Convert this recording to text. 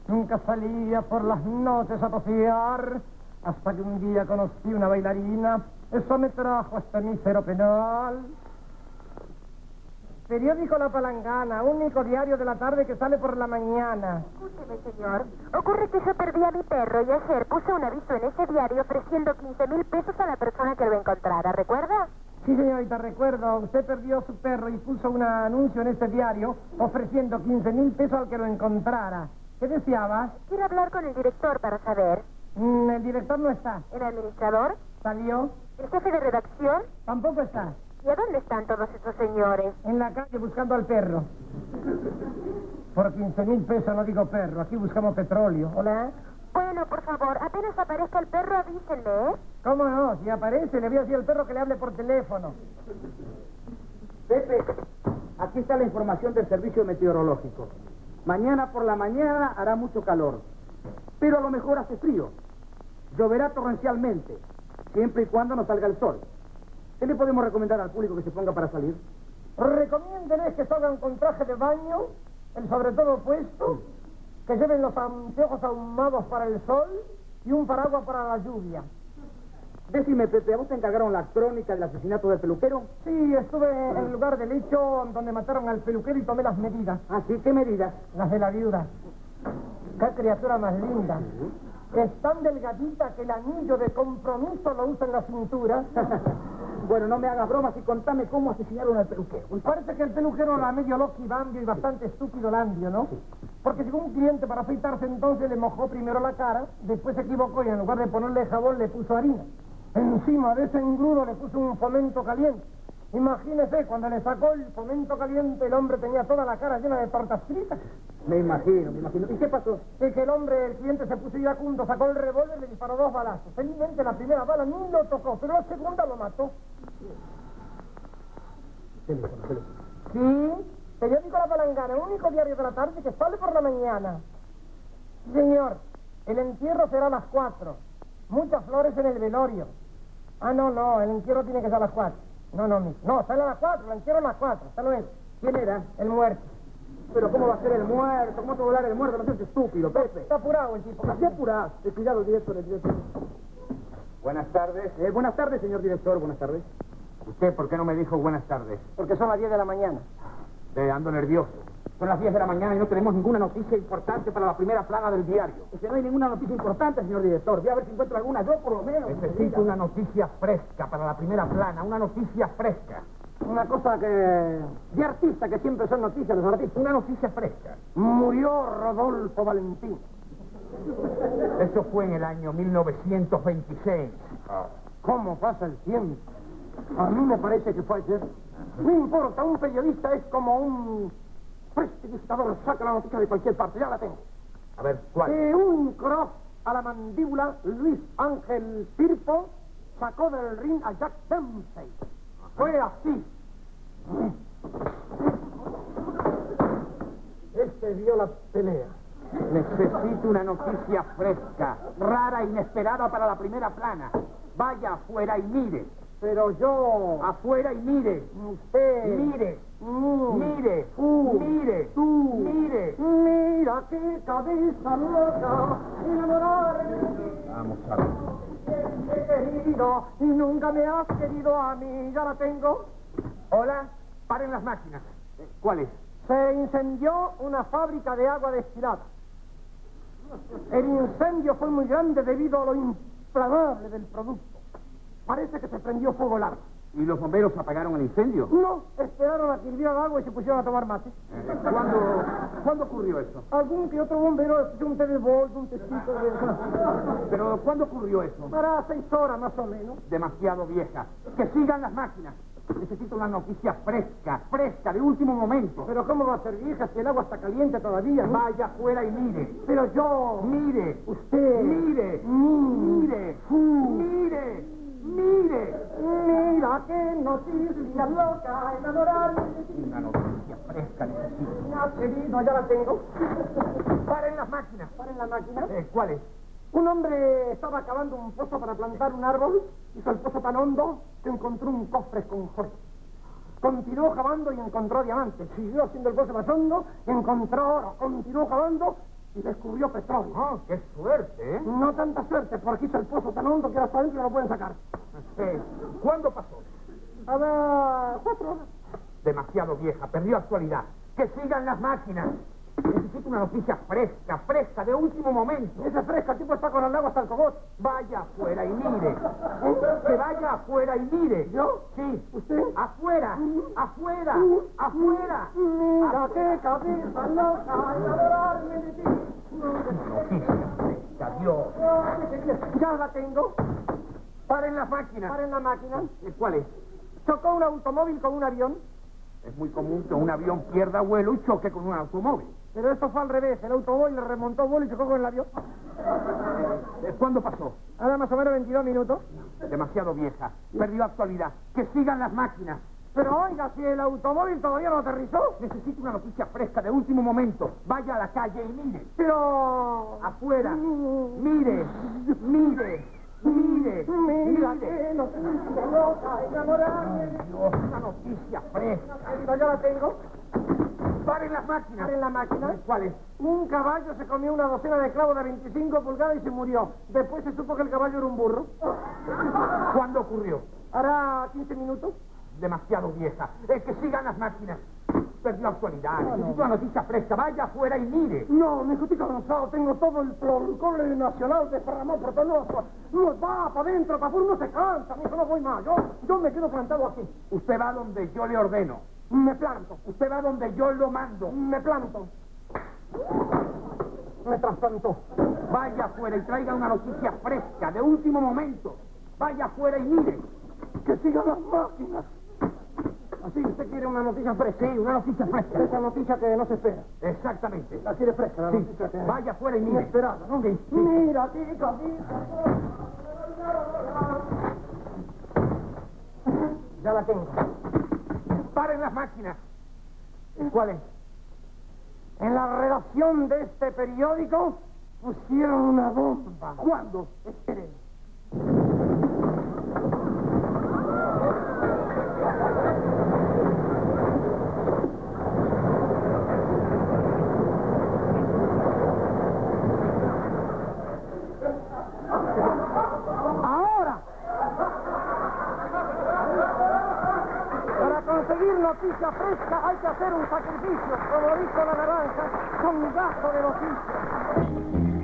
Nunca salía por las noches a pasear, hasta que un día conocí una bailarina. Eso me trajo a este mísero penal. Periódico La Palangana, único diario de la tarde que sale por la mañana. Escúcheme, señor. Ocurre que yo perdí a mi perro y ayer puse un aviso en ese diario ofreciendo 15,000 pesos a la persona que lo encontrara, ¿recuerda? Sí, señorita, recuerdo. Usted perdió su perro y puso un anuncio en ese diario ofreciendo 15,000 pesos al que lo encontrara. ¿Qué deseaba? Quiero hablar con el director para saber. El director no está. ¿El administrador? ¿Salió? ¿El jefe de redacción? Tampoco está. ¿Y a dónde están todos esos señores? En la calle buscando al perro. Por 15,000 pesos no digo perro, aquí buscamos petróleo. ¿Hola? Bueno, por favor, apenas aparezca el perro, avísenme, ¿eh? ¿Cómo no? Si aparece, le voy a decir al perro que le hable por teléfono. Pepe, aquí está la información del servicio meteorológico. Mañana por la mañana hará mucho calor, pero a lo mejor hace frío. Lloverá torrencialmente, siempre y cuando no salga el sol. ¿Qué le podemos recomendar al público que se ponga para salir? Recomiéndenles que salgan con traje de baño, el sobre todo puesto, que lleven los anteojos ahumados para el sol y un paraguas para la lluvia. Decime, Pepe, ¿a vos te encargaron la crónica del asesinato del peluquero? Sí, estuve en el lugar del hecho donde mataron al peluquero y tomé las medidas. ¿Ah, sí? ¿Qué medidas? Las de la viuda. Qué criatura más linda. Es tan delgadita que el anillo de compromiso lo usa en la cintura. Bueno, no me hagas bromas y contame cómo asesinaron al peluquero. Parece que el peluquero era medio loco y bambio y bastante estúpido landio, ¿no? Porque llegó un cliente para afeitarse, entonces le mojó primero la cara, después se equivocó y en lugar de ponerle jabón le puso harina. Encima de ese engrudo le puso un fomento caliente. Imagínese, cuando le sacó el fomento caliente, el hombre tenía toda la cara llena de tortas fritas. Me imagino. ¿Y qué pasó? Es que el cliente se puso iracundo, sacó el revólver y le disparó 2 balazos. Felizmente la primera bala ni lo tocó, pero la segunda lo mató. Teléfono. Sí, periódico La Palangana, único diario de la tarde que sale por la mañana. Señor, el entierro será a las 4. Muchas flores en el velorio. Ah, no, el entierro tiene que ser a las 4. No, sale a las 4, el entierro a las 4. Hasta luego. ¿Quién era? El muerto. Pero ¿cómo va a ser el muerto? ¿Cómo te va a volar el muerto? No seas estúpido, Pepe. Está apurado el tipo. Así apurado. Cuidado, director. Buenas tardes. Buenas tardes, señor director, buenas tardes. ¿Usted por qué no me dijo buenas tardes? Porque son las 10 de la mañana. Ando nervioso. Son las 10 de la mañana y no tenemos ninguna noticia importante para la primera plana del diario. Es que no hay ninguna noticia importante, señor director. Voy a ver si encuentro alguna yo, por lo menos. Necesito una noticia fresca para la primera plana, una noticia fresca. Una cosa que... de artista, que siempre son noticias los artistas. Una noticia fresca. Murió Rodolfo Valentín. Eso fue en el año 1926. ¿Cómo pasa el tiempo? A mí me parece que fue ayer. No importa, un periodista es como un prestidigitador, saca la noticia de cualquier parte, ya la tengo. A ver, ¿cuál? Un cross a la mandíbula, Luis Ángel Firpo sacó del ring a Jack Dempsey. Fue así. Este vio la pelea. Necesito una noticia fresca, rara, inesperada para la primera plana. Vaya afuera y mire. Pero yo... Afuera y mire. Usted... Mire. Mire. Mire. Mire. Mira qué cabeza loca, enamorarme. Vamos a ver. Te he querido y nunca me has querido a mí. Ya la tengo. Hola, paren las máquinas. ¿Cuál es? Se incendió una fábrica de agua destilada. El incendio fue muy grande debido a lo inflamable del producto. Parece que se prendió fuego largo. ¿Y los bomberos apagaron el incendio? No, esperaron a que hirviera el agua y se pusieron a tomar mate. ¿Cuándo ocurrió eso? Algún que otro bombero hizo un té de boldo, un tecito de... ¿Pero cuándo ocurrió eso? Para 6 horas más o menos. Demasiado vieja. Que sigan las máquinas. Necesito una noticia fresca, de último momento. Pero ¿cómo va a ser vieja si el agua está caliente todavía? ¿No? Vaya afuera y mire. Pero yo... Mire. Usted... Mire. Mire. Mire. Mire. Mira qué noticia loca, enamorarme. Una noticia fresca necesito. Me has querido, ya la tengo. Paren las máquinas. ¿Paren la máquina? ¿Cuál es? Un hombre estaba cavando un pozo para plantar un árbol. Hizo el pozo tan hondo que encontró un cofre con joyas. Continuó cavando y encontró diamantes. Siguió haciendo el pozo más hondo, encontró oro. Continuó cavando y le escurrió petróleo. Oh, qué suerte, ¿eh? No tanta suerte, porque hizo el pozo tan hondo que hasta adentro no lo pueden sacar. ¿Cuándo pasó? A las 4 horas. Demasiado vieja, perdió actualidad. ¡Que sigan las máquinas! Necesito una noticia fresca, fresca, de último momento. Ese fresca, el tipo está con el agua hasta el cogote. Vaya afuera y mire. Que vaya afuera y mire. ¿Yo? Sí. ¿Usted? Afuera, afuera, afuera. Mira qué cabeza loca, y adorarme de ti. Noticia fresca, Dios. Ya la tengo. Paren las máquinas. Paren la máquina. ¿Cuál es? Chocó un automóvil con un avión. Es muy común que un avión pierda vuelo y choque con un automóvil. Pero esto fue al revés. El automóvil le remontó vuelo y chocó con el avión. ¿Cuándo pasó? Ahora más o menos 22 minutos. Demasiado vieja. Perdió actualidad. ¡Que sigan las máquinas! Pero oiga, si el automóvil todavía no aterrizó. Necesito una noticia fresca de último momento. Vaya a la calle y mire. Pero... Afuera. Mire. Mire. Mire. Mira Mire. que no te loca, enamorarme. Dios, una noticia fresca. Ya la tengo. Paren las máquinas. Paren la máquina. ¿Cuál es? Un caballo se comió una docena de clavos de 25 pulgadas y se murió. Después se supo que el caballo era un burro. ¿Cuándo ocurrió? Hará 15 minutos. Demasiado vieja. Es que sigan las máquinas. Perdió actualidad. Necesito una noticia fresca. Vaya afuera y mire. No, me estoy cansado. Tengo todo el folclore nacional desparramado por todo. No va para adentro, para afuera, no se cansa. Mijo, no voy más. Yo me quedo plantado aquí. Usted va donde yo le ordeno. Me planto. Usted va donde yo lo mando. Me planto. Me trasplantó. Vaya afuera y traiga una noticia fresca, de último momento. Vaya afuera y mire. Que sigan las máquinas. Así, usted quiere una noticia fresca. Sí, una noticia fresca. Esa noticia que no se espera. Exactamente. La quiere fresca, la Sí. noticia que... Vaya afuera y mire. Inesperada, ¿no? Sí, sí. Mira, qué cabeza. Ya la tengo. Paren las máquinas. ¿Cuál es? En la redacción de este periódico pusieron una bomba. ¿Cuándo? Esperen. Ahora. Para conseguir noticia fresca hay que hacer un sacrificio, como dijo la naranja, con gasto de noticias.